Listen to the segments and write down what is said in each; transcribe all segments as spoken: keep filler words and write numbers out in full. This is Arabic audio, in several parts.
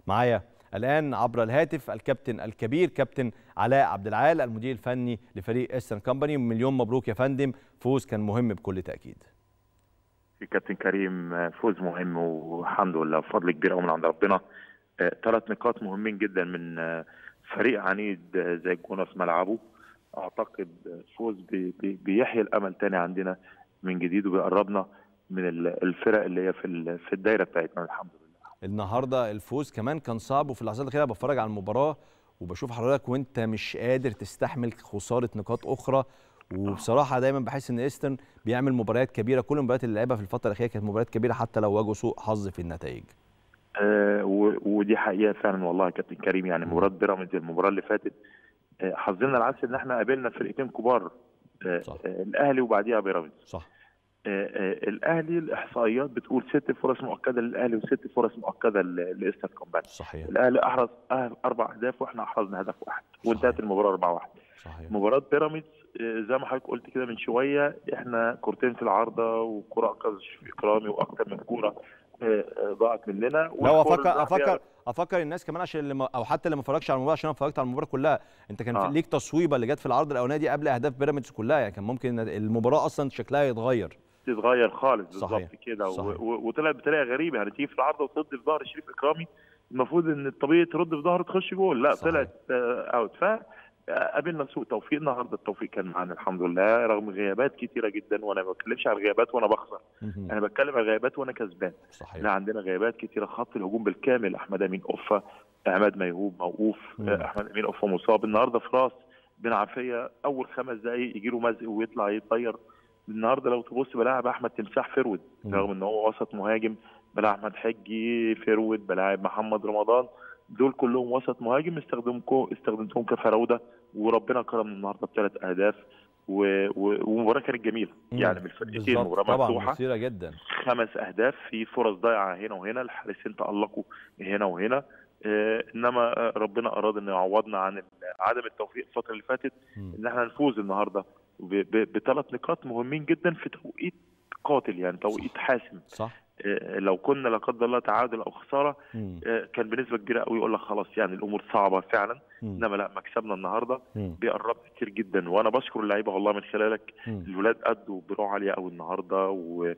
معايا الآن عبر الهاتف الكابتن الكبير كابتن علاء عبد العال المدير الفني لفريق ايسترن كومباني. مليون مبروك يا فندم، فوز كان مهم بكل تأكيد. كابتن كريم، فوز مهم والحمد لله، فضل كبير قوي من عند ربنا. ثلاث نقاط مهمين جدا من فريق عنيد زي الجونه في ملعبه. اعتقد فوز بي بي بيحيي الامل تاني عندنا من جديد وبيقربنا من الفرق اللي هي في في الدايره بتاعتنا الحمد لله. النهارده الفوز كمان كان صعب، وفي اللحظات الاخيره بتفرج على المباراه وبشوف حضرتك وانت مش قادر تستحمل خساره نقاط اخرى. وبصراحه دايما بحس ان ايسترن بيعمل مباريات كبيره، كل المباريات اللي لعبها في الفتره الاخيره كانت مباريات كبيره حتى لو واجهوا سوء حظ في النتائج. آه ودي حقيقه فعلا والله يا كابتن كريم. يعني مباراه بيراميدز المباراه اللي فاتت آه حظنا العكس ان احنا قابلنا فرقتين كبار، آه آه الاهلي وبعديها بيراميدز. صح. آه آه الاهلي الاحصائيات بتقول ست فرص مؤكده للاهلي وست فرص مؤكده لايسترن كومباني. صحيح. الاهلي احرز اربع اهداف واحنا احرزنا هدف واحد وانتهت المباراه أربعة واحد. صحيح. مباراه بيراميدز زي ما حضرتك قلت كده من شويه، احنا كورتين في العارضه وكره انقذ اكرامي واكتر من كوره ضاعت مننا. لا افكر افكر افكر الناس كمان عشان اللي ما او حتى اللي ما اتفرجش على المباراه، عشان انا اتفرجت على المباراه كلها. انت كان آه. ليك تصويبه اللي جت في العرض الاولانيه دي قبل اهداف بيراميدز كلها، يعني كان ممكن المباراه اصلا شكلها يتغير تتغير خالص بالظبط كده. وطلعت بطريقه غريبه، يعني تيجي في العرض وتصد في ظهر شريف اكرامي، المفروض ان الطبيعي ترد في ظهره تخش جول، لا صحيح. طلعت اوت. ف قابلنا سوء توفيق. النهارده التوفيق كان معانا الحمد لله رغم غيابات كتيره جدا، وانا ما بتكلمش على الغيابات وانا بخسر، انا بتكلم على الغيابات وانا كسبان. صحيح. لا عندنا غيابات كتيره، خط الهجوم بالكامل، احمد امين اوفا، عماد ميهوب موقوف، احمد امين اوفا مصاب. النهارده فراس بن عافيه اول خمس دقائق يجي له مزق ويطلع يتطير. النهارده لو تبص بلاعب احمد تمساح فرود رغم ان هو وسط مهاجم، بلاعب احمد حجي فرود، بلاعب محمد رمضان، دول كلهم وسط مهاجم استخدمكم استخدمتهم كفراوده، وربنا كرم النهارده بثلاث اهداف. ومباراه كانت جميله يعني من الفرقتين، مباراه مفتوحه مثيره جدا، خمس اهداف في فرص ضايعه هنا وهنا، الحارسين تالقوا هنا وهنا. آه انما ربنا اراد انه يعوضنا عن عدم التوفيق الفتره اللي فاتت، ان احنا نفوز النهارده بثلاث نقاط مهمين جدا في توقيت قاتل، يعني توقيت صح. حاسم. صح. لو كنا لا قدر الله تعادل او خساره مم. كان بنسبه كبيره قوي يقول لك خلاص يعني الامور صعبه فعلا، انما لا مكسبنا النهارده بيقرب كتير جدا. وانا بشكر اللعيبه والله من خلالك، مم. الولاد ادوا بروح عاليه قوي النهارده،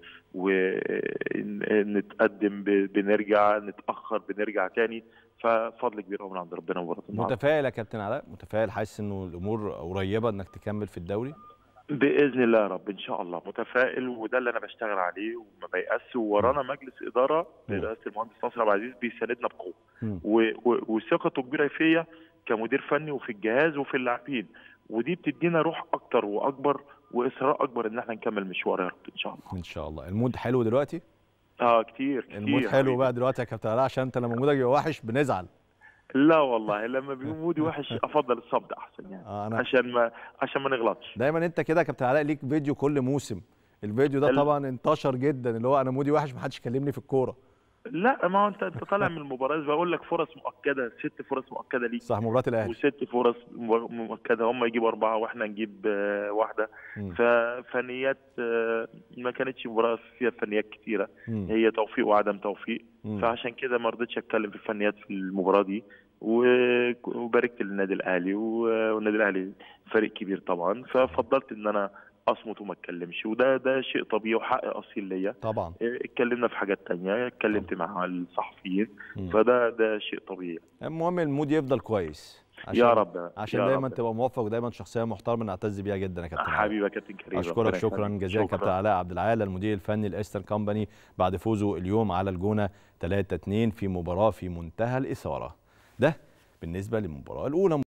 ونتقدم و... بنرجع، نتاخر بنرجع تاني، ففضل كبير قوي من عند ربنا مباراه النهارده. متفائل يا كابتن علاء؟ متفائل؟ حاسس انه الامور قريبه انك تكمل في الدوري؟ باذن الله يا رب ان شاء الله متفائل، وده اللي انا بشتغل عليه وما بيأس. وورانا مجلس اداره برئاسه المهندس ناصر عبد العزيز بيساندنا بقوه، وثقته كبيره فيا كمدير فني وفي الجهاز وفي اللاعبين، ودي بتدينا روح اكتر واكبر واصرار اكبر ان احنا نكمل مشوار يا رب ان شاء الله. ان شاء الله. المود حلو دلوقتي؟ اه كتير كتير. المود حلو بقى دلوقتي يا كابتن علاء، عشان انت لما مودك بيبقى وحش بنزعل. لا والله لما بيبقى مودي وحش افضل الصمت احسن يعني، آه أنا عشان ما عشان ما نغلطش. دايما انت كده يا كابتن علاء ليك فيديو كل موسم، الفيديو ده طبعا انتشر جدا، اللي هو انا مودي وحش ما حدش يكلمني في الكوره. لا ما هو انت انت طالع من المباراه بقول لك فرص مؤكده، ست فرص مؤكده ليك صح، مباراه الاهلي وست فرص مؤكده، هم يجيبوا اربعه واحنا نجيب واحده. ففنيات ما كانتش مباراه فيها فنيات كتيره، هي توفيق وعدم توفيق. مم. فعشان كده ما رضيتش اتكلم في الفنيات في المباراه دي، وباركت للنادي الاهلي، والنادي الاهلي فريق كبير طبعا، ففضلت ان انا اصمت وما اتكلمش، وده ده شيء طبيعي وحق اصيل ليا طبعا. اتكلمنا في حاجات تانية، اتكلمت طبعا مع الصحفيين، فده ده شيء طبيعي. المهم المود يفضل كويس عشان يا رب عشان يا دايما رب. تبقى موفق ودايما شخصيه محترمه نعتز بيها جدا يا كابتن علاء. حبيبي يا كابتن كريم، اشكرك شكرا جزيلا كابتن علاء عبد العال المدير الفني لايسترن كومباني بعد فوزه اليوم على الجونه ثلاثة اثنين في مباراه في منتهى الاثاره. ده بالنسبه للمباراه الاولى.